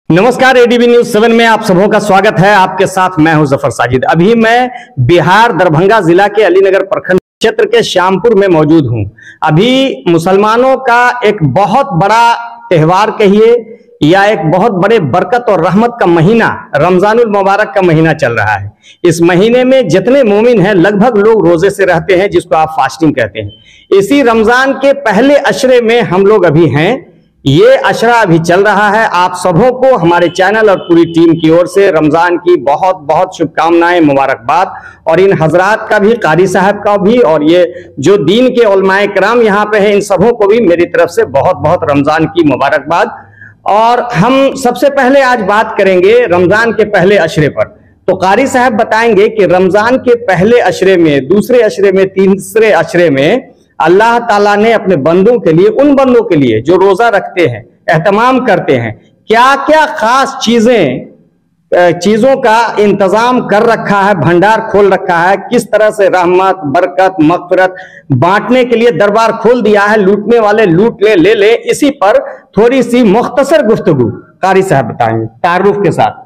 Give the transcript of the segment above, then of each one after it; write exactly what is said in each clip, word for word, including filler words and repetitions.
नमस्कार, ADB news seven में आप सबों का स्वागत है। आपके साथ मैं हूं जफर साजिद। अभी मैं बिहार दरभंगा जिला के अलीनगर प्रखंड क्षेत्र के श्यामपुर में मौजूद हूं। अभी मुसलमानों का एक बहुत बड़ा त्योहार कहिए या एक बहुत बड़े बरकत और रहमत का महीना रमजानुल मुबारक का महीना चल रहा है। इस महीने में जितने मोमिन हैं लगभग लोग रोजे से रहते हैं, जिसको आप फास्टिंग कहते हैं। इसी रमजान के पहले अशरे में हम लोग अभी हैं। ये अशरा अभी चल रहा है। आप सबों को हमारे चैनल और पूरी टीम की ओर से रमजान की बहुत बहुत शुभकामनाएं, मुबारकबाद। और इन हजरात का भी, कारी साहब का भी, और ये जो दीन के उलमाए कराम यहाँ पे हैं, इन सबों को भी मेरी तरफ से बहुत बहुत रमजान की मुबारकबाद। और हम सबसे पहले आज बात करेंगे रमजान के पहले अशरे पर। तो कारी साहब बताएंगे कि रमजान के पहले अशरे में, दूसरे अशरे में, तीसरे अशरे में अल्लाह ताला ने अपने बंदों के लिए, उन बंदों के लिए जो रोजा रखते हैं, एहतमाम करते हैं, क्या क्या खास चीजें चीजों का इंतजाम कर रखा है, भंडार खोल रखा है, किस तरह से रहमत, बरकत, मगफिरत बांटने के लिए दरबार खोल दिया है। लूटने वाले लूट ले, ले ले। इसी पर थोड़ी सी मुख्तसर गुफ्तगू कारी साहब बताएंगे तारुफ के साथ।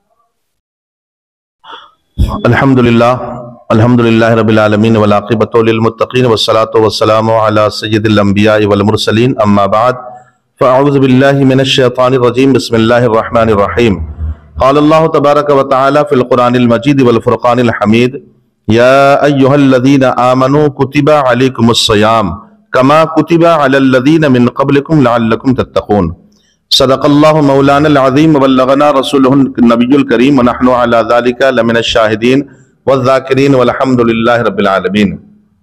अल्हम्दुलिल्लाह अल्हम्दुलिल्लाह रब्बिल आलमीन वल आक़िबतु लिल मुत्तक़ीन वस्सलातु वस्सलामु अला सय्यिदिल अंबिया वल मुरसलीन अम्मा बाद फ़अऊज़ु बिल्लाहि मिनश शैतानिर रजीम बिस्मिल्लाहिर रहमानिर रहीम। क़ाल अल्लाहु तबारक व तआला फ़िल क़ुरानिल मजीद वल फ़ुरक़ानिल हमीद या अय्युहल्लज़ीना आमनू कुतिबा अलैकुमुस सियाम कमा कुतिबा अलल लज़ीना मिन क़ब्लिकुम लअल्लकुम तत्तक़ून। सदक़ल्लाहु मौलानल अज़ीम व बल्लगना रसूलुहुन नबियुल करीम व नहनु अला ज़ालिका लमिनश शाहिदीन वज़्ज़ाकिरीन वल्हम्दुलिल्लाहि रब्बिल आलमीन।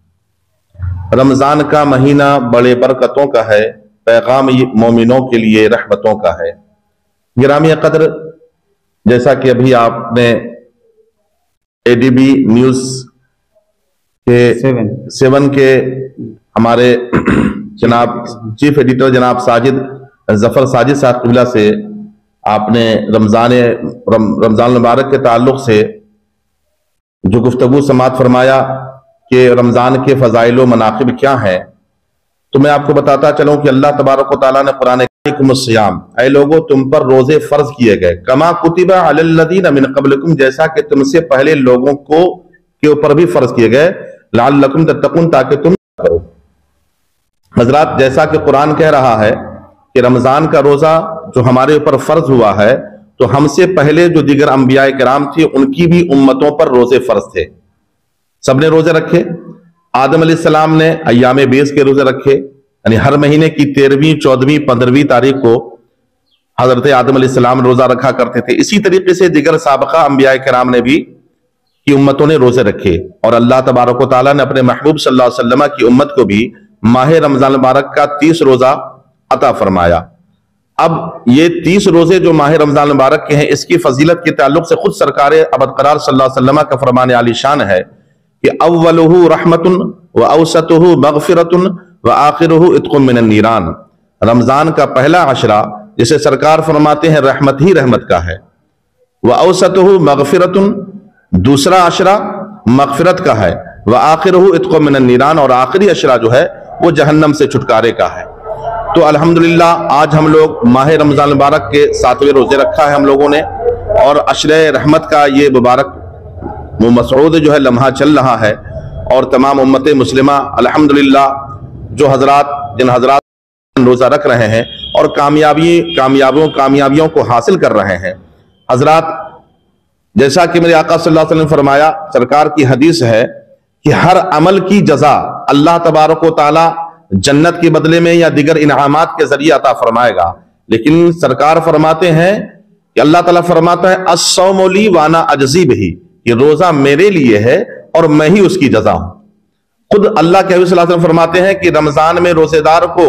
रमजान का महीना बड़े बरकतों का है, पैगाम मोमिनों के लिए रहमतों का है। गिरामी कदर, जैसा कि अभी आपने एडीबी न्यूज के सेवन, सेवन के हमारे जनाब चीफ एडिटर जनाब साजिद जफर साजिद साहब क़िबला से आपने रमजान रम, रमजान मुबारक के ताल्लुक से जो गुफ्तगू समात फरमाया कि रमजान के फ़ज़ाइल व मनाक़िब क्या हैं, तो मैं आपको बताता चलूं कि अल्लाह तबारक व तआला ने कुरान में सियाम, ऐ लोगों तुम पर रोजे फर्ज किए गए, कमा कुतिबा अलल लज़ीना मिन क़ब्लिकुम, जैसा कि तुमसे पहले लोगों को के ऊपर भी फर्ज किए गए, लअल्लकुम तत्तक़ून, ताकि तुम करो। हजरात, जैसा कि कुरान कह रहा है कि रमजान का रोजा जो हमारे ऊपर फर्ज हुआ है, तो हमसे पहले जो दीगर अंबियाए किराम थी उनकी भी उम्मतों पर रोजे फर्ज थे। सबने रोजे रखे। आदम अलैहिस्सलाम ने अय्याम बेस के रोजे रखे, यानी हर महीने की तेरहवीं, चौदहवीं, पंद्रहवीं तारीख को हजरत आदम अलैहिस्सलाम रोजा रखा करते थे। इसी तरीके से दीगर साबका अंबियाए किराम ने भी की उम्मतों ने रोजे रखे। और अल्लाह तबारक व तआला ने अपने महबूब सल्लल्लाहु अलैहि वसल्लम की उम्मत को भी माह रमजान मुबारक का तीस रोजा अता फरमाया। अब ये तीस रोजे जो माह रमजान मुबारक के हैं, इसकी फजीलत के ताल्लुक से खुद सरकार अबदकरार सल्लल्लाहु अलैहि वसल्लम का फरमान आलीशान है कि अव्वलुहु रहमतुन व औसतुहु मगफिरतुन व आखिरुहु इत्कुम मिनन नीरान। रमजान का पहला अशरा, जिसे सरकार फरमाते हैं रहमत ही रहमत का है, व औसतुहु मगफिरतुन, दूसरा अशरा मगफिरत का है, व आखिरुहु इत्कुम मिनन नीरान, और आखिरी अशरा जो है वो जहन्नम से छुटकारे का है। तो अल्हम्दुलिल्लाह आज हम लोग माह रमजान मुबारक के सातवें रोजे रखा है हम लोगों ने, और अशरे रहमत का ये मुबारक मसऊद जो है लम्हा चल रहा है। और तमाम उम्मत मुस्लिमा अल्हम्दुलिल्लाह जो हजरात जिन हजरात रोजा रख रहे हैं और कामयाबी कामयाबियों कामयाबियों को हासिल कर रहे हैं। हजरात, जैसा कि मेरे आका सल्लल्लाहु अलैहि वसल्लम ने फरमाया, सरकार की हदीस है कि हर अमल की जजा अल्लाह तबारक व तआला जन्नत के बदले में या दिगर इनामात के जरिए अता फरमाएगा। लेकिन सरकार फरमाते हैं कि अल्लाह ताला फरमाता है अस्सौमु ली वाना अजज़ी बिही, ये रोजा मेरे लिए है और मैं ही उसकी जजा हूं। खुद अल्लाह के हबीब सल्लल्लाहु अलैहि वसल्लम फरमाते हैं कि रमजान में रोजेदार को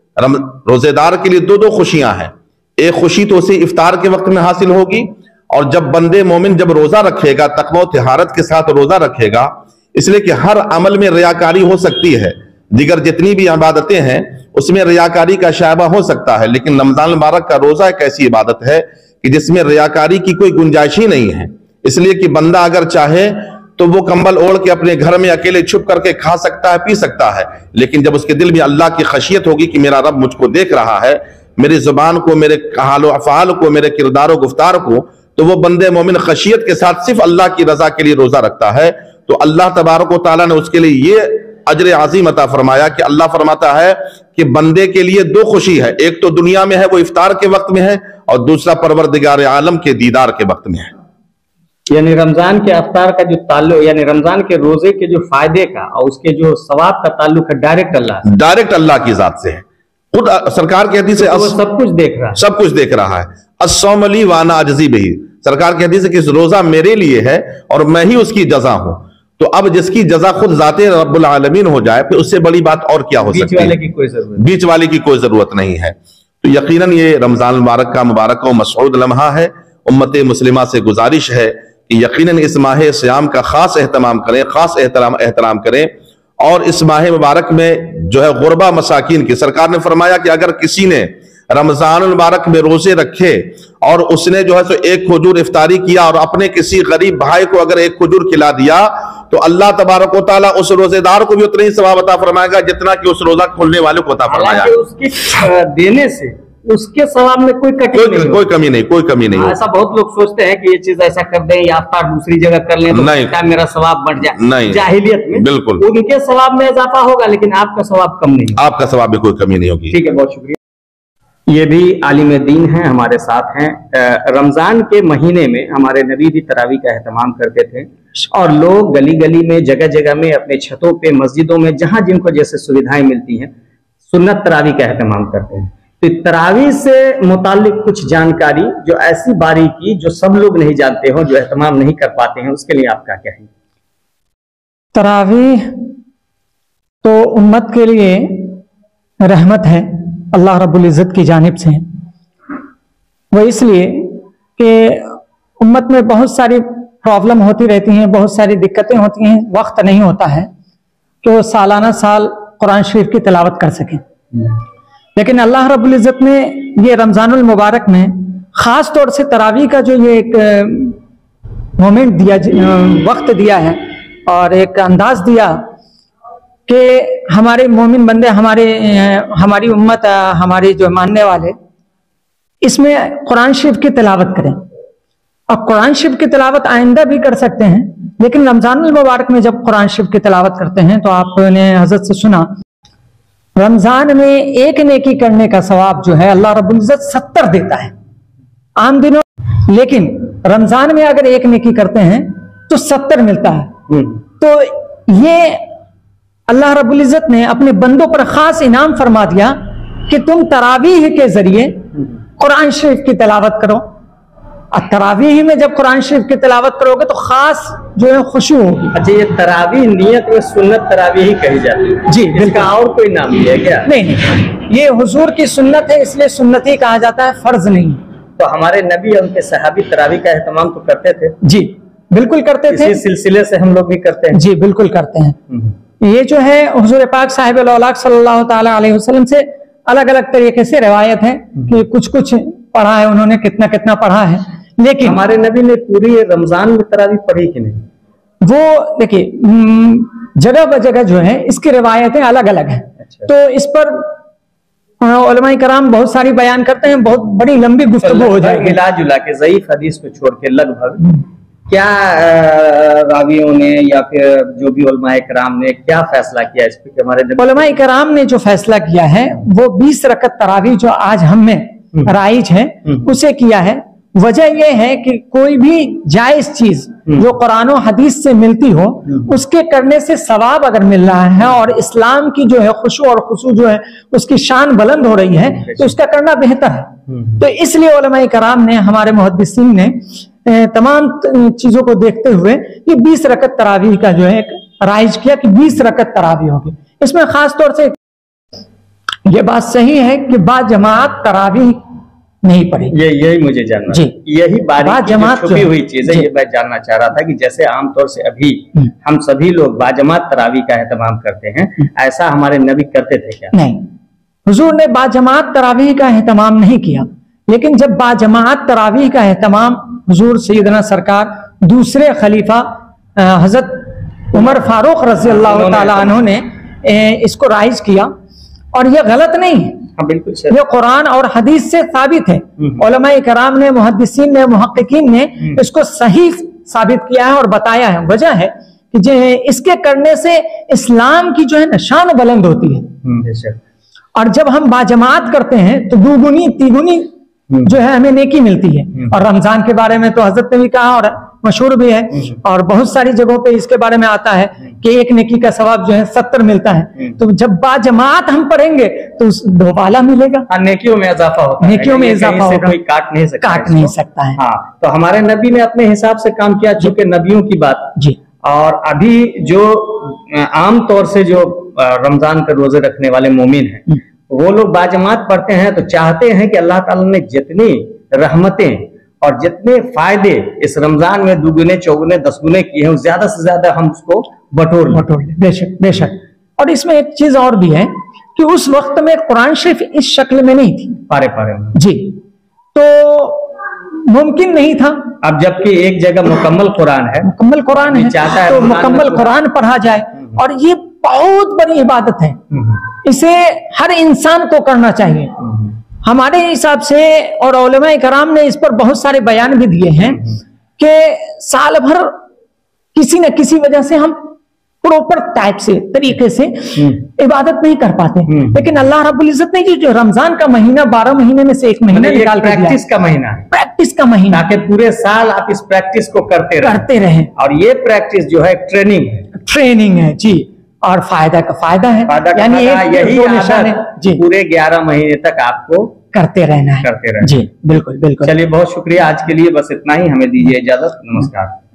रोजेदार के लिए दो दो खुशियां हैं। एक खुशी तो उसे इफ्तार के वक्त में हासिल होगी, और जब बंदे मोमिन जब रोजा रखेगा, तक़वा व तिहारत के साथ रोजा रखेगा, इसलिए कि हर अमल में रियाकारी हो सकती है, दिगर जितनी भी इबादतें हैं उसमें रियाकारी का शायबा हो सकता है, लेकिन रमजान मुबारक का रोजा एक ऐसी इबादत है कि जिसमें रियाकारी की कोई गुंजाइश ही नहीं है। इसलिए कि बंदा अगर चाहे तो वो कंबल ओढ़ के अपने घर में अकेले छुप करके खा सकता है, पी सकता है, लेकिन जब उसके दिल में अल्लाह की खशियत होगी कि मेरा रब मुझको देख रहा है, मेरी जुबान को, मेरे हालो अफ़आल को, मेरे किरदार गुफ्तार को, तो वो बंदे मोमिन खशियत के साथ सिर्फ अल्लाह की रजा के लिए रोजा रखता है, तो अल्लाह तबारक व तआला ने उसके लिए ये अजर अजीम अता फरमाया कि अल्लाह फरमाता है कि बंदे के लिए दो खुशी है, एक तो दुनिया में है, वो इफ्तार के वक्त में है, और दूसरा परवरदिगार आलम के दीदार के वक्त में है। यानी रमजान के अफ्तार का जो ताल्लुक, यानी रमजान के रोजे के जो फायदे का और उसके जो सवाब का ताल्लुक है डायरेक्ट अल्लाह डायरेक्ट अल्लाह की जात से है। खुद सरकार की हदीस तो वो सब कुछ देख रहा है, सब कुछ देख रहा है। अस्सौम अली वाना अजज़ी बिही, सरकार की हदीस है कि रोजा मेरे लिए है और मैं ही उसकी जजा हूं। तो अब जिसकी जजा खुद जाते रब्बुल आलमीन हो जाए, फिर उससे बड़ी बात और क्या हो सकती है? बीच वाले की कोई जरूरत बीच वाले की कोई जरूरत नहीं है। तो यकीनन ये रमजान मुबारक का मुबारक और मसऊद लम्हा है। उम्मत मुस्लिमा से गुजारिश है कि यकीनन इस माह सियाम का खास एहतमाम करें, खास एहतराम एहतराम करें। और इस माह मुबारक में जो है गुरबा मसाकिन की, सरकार ने फरमाया कि अगर किसी ने रमजान मुबारक में रोजे रखे और उसने जो है सो एक खजूर इफ्तारी किया और अपने किसी गरीब भाई को अगर एक खजूर खिला दिया, तो अल्लाह तबारक व तआला उस रोजेदार को भी उतना ही सवाब अता फरमाएगा जितना कि उस रोजा खोलने वाले को अता फरमाया। उसके देने से उसके सवाब में कोई कमी कोई, नहीं, कोई कमी नहीं, कोई कमी नहीं। ऐसा बहुत लोग सोचते हैं कि ये चीज ऐसा कर दें या अफ्तार दूसरी जगह कर लें तो नहीं, मेरा सवाब बढ़ जाए। नहीं, जाहिलियत में बिल्कुल उनके सवाब में इजाफा होगा, लेकिन आपका सवाब कम नहीं, आपका सवाब में कोई कमी नहीं होगी। ठीक है, बहुत शुक्रिया। ये भी आलिम दीन हैं, हमारे साथ हैं। रमजान के महीने में हमारे नबी भी तरावी का एहतमाम करते थे और लोग गली गली में, जगह जगह में, अपने छतों पे, मस्जिदों में, जहां जिनको जैसे सुविधाएं मिलती हैं, सुन्नत तरावी का एहतमाम करते हैं। तो तरावी से मुतालिक कुछ जानकारी, जो ऐसी बारीकी जो सब लोग नहीं जानते हो, जो एहतमाम नहीं कर पाते हैं, उसके लिए आपका क्या है? तरावी तो उम्मत के लिए रहमत है अल्लाह रब्बुल इज़्ज़त की जानिब से। वो इसलिए कि उम्मत में बहुत सारी प्रॉब्लम होती रहती हैं, बहुत सारी दिक्कतें होती हैं, वक्त नहीं होता है कि वो सालाना साल कुरान शरीफ की तिलावत कर सकें। लेकिन अल्लाह रब्बुल इज़्ज़त ने ये रमज़ानुल मुबारक में ख़ास तौर से तरावी का जो ये एक मोमेंट दिया, वक्त दिया है और एक अंदाज दिया कि हमारे मोमिन बंदे, हमारे हमारी उम्मत, हमारे जो मानने वाले इसमें कुरान शरीफ की तिलावत करें। और कुरान शरीफ की तिलावत आइंदा भी कर सकते हैं, लेकिन रमज़ानुल मुबारक में जब कुरान शरीफ की तिलावत करते हैं तो आपने हज़रत से सुना, रमज़ान में एक नेकी करने का सवाब जो है अल्लाह रब्बुल इज़्ज़त सत्तर देता है आम दिनों, लेकिन रमज़ान में अगर एक नेकी करते हैं तो सत्तर मिलता है। तो ये अल्लाह रब्बुल इज़्ज़त ने अपने बंदों पर खास इनाम फरमा दिया कि तुम तरावीह के जरिए कुरान शरीफ की तिलावत करो। और तरावीह में जब कुरान शरीफ की तिलावत करोगे तो खास जो है खुशू होगी। अच्छा, ये तरावीह नियत में सुन्नत तरावीह ही कही जाती है जी, इसका और कोई नाम भी है क्या? नहीं नहीं, ये हुजूर की सुन्नत है, इसलिए सुन्नत ही कहा जाता है, फर्ज नहीं। तो हमारे नबी और उनके सहाबी तरावीह का एहतमाम तो करते थे? जी बिल्कुल करते थे, इसी सिलसिले से हम लोग भी करते हैं। जी बिल्कुल करते हैं। ये जो है हुजूर पाक साहिब औलाद सल्लल्लाहु ताला अलैहि वसल्लम से अलग अलग तरीके से रिवायत है कि कुछ कुछ पढ़ा है उन्होंने, कितना कितना पढ़ा है, लेकिन हमारे नबी ने पूरी रमजान में तरावी पढ़ी कि नहीं? वो देखिए जगह ब जगह जो है इसकी रिवायतें अलग अलग हैं। अच्छा। तो इस पर उलमाए कराम बहुत सारी बयान करते हैं, बहुत बड़ी लंबी गुफ्तगू हो जाएगी। मिला जुला के ज़ईफ हदीस को छोड़ के लगभग क्या रावियों ने या फिर जो भी उलमाए कराम ने क्या फैसला किया इस पर? हमारे उलमाए कराम ने जो फैसला किया है वो बीस रकत तरावी जो आज हम में राइज है उसे किया है। वजह यह है कि कोई भी जायज चीज जो कुरान और हदीस से मिलती हो उसके करने से सवाब अगर मिल रहा है और इस्लाम की जो है खुशू और खुशू जो है उसकी शान बुलंद हो रही है तो उसका करना बेहतर है। तो इसलिए उलमाए कराम ने, हमारे मुहद्दिसीन ने तमाम चीजों को देखते हुए ये बीस रकत तरावी का जो है एक राइज किया कि बीस रकत तरावी होगी। इसमें खास तौर से ये बात सही है कि बा जमात तरावी नहीं पड़ी। ये यही मुझे जानना जी, यही बारीकी छुपी हुई चीज है, ये मैं जानना चाह रहा था कि जैसे आमतौर से अभी हम सभी लोग बाजमात तरावी का एहतमाम करते हैं, ऐसा हमारे नबी करते थे क्या? नहीं, हुजूर ने बाजमात तरावी का एहतमाम नहीं किया, लेकिन जब बाजमात तरावी का एहतमाम हुजूर सैयदना सरकार दूसरे खलीफा हजरत उमर फारूक रज़ी अल्लाह ताला अन्हु ने इसको राइज किया, और यह गलत नहीं है। हाँ, बिल्कुल सर। ये कुरान और हदीस से साबित है। उलमाए कराम ने, मुहद्दिसीन ने, मुहक्किकीन ने इसको सही साबित किया है और बताया है। वजह है कि जो है इसके करने से इस्लाम की जो है ना शान बुलंद होती है, और जब हम बाजमात करते हैं तो दुगुनी तिगुनी जो है हमें नेकी मिलती है। और रमजान के बारे में तो हजरत ने भी कहा और मशहूर भी है, और बहुत सारी जगहों पे इसके बारे में आता है कि एक नेकी का सवाब जो है सत्तर मिलता है। तो जब बाजमात हम पढ़ेंगे तो दो वाला मिलेगा, नेकियों में इजाफा होता है, नेकियों में इजाफा होगा, कोई काट नहीं सकता, काट नहीं सकता है। हाँ, तो हमारे नबी ने अपने हिसाब से काम किया, चूंकि नबियों की बात जी। और अभी जो आम तौर से जो रमजान का रोजे रखने वाले मोमिन हैं, वो लोग बाजमात पढ़ते हैं तो चाहते हैं कि अल्लाह ताला ने जितनी रहमतें और जितने फायदे इस रमजान में दुगुने चौगुने दस गुने किए हैं, ज्यादा से ज्यादा हम उसको बटोर बटोर लें। बेशक बेशक। और इसमें एक चीज और भी है कि उस वक्त में कुरान शरीफ इस शक्ल में नहीं थी, पारे पारे में जी, तो मुमकिन नहीं था। अब जबकि एक जगह मुकम्मल कुरान है, मुकम्मल कुरान है, है तो मुकम्मल कुरान पढ़ा जाए, और ये बहुत बड़ी इबादत है, इसे हर इंसान को करना चाहिए हमारे हिसाब से। और उलमाए कराम ने इस पर बहुत सारे बयान भी दिए हैं कि साल भर किसी न किसी वजह से हम प्रॉपर टाइप से तरीके से इबादत नहीं कर पाते, लेकिन अल्लाह रब्बुल इज्जत ने जो रमजान का महीना बारह महीने में से एक महीना निकाल कर प्रैक्टिस का महीना है, प्रैक्टिस का महीना, ताकि पूरे साल आप इस प्रैक्टिस को करते रहें करते रहें। और ये प्रैक्टिस जो है ट्रेनिंग है, ट्रेनिंग है जी, और फायदा का फायदा है, यानी यही आदत पूरे ग्यारह महीने तक आपको करते रहना है, करते रहना जी। बिल्कुल बिल्कुल। चलिए, बहुत शुक्रिया आज के लिए, बस इतना ही, हमें दीजिए इजाजत, नमस्कार।